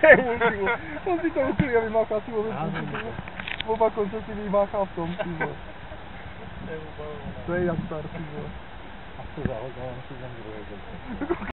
On si to učil a vymáchá si oba konce si vymáchá v tom, ty vole. To je Jastar, ty vole. A co za hodně, on si zemřel.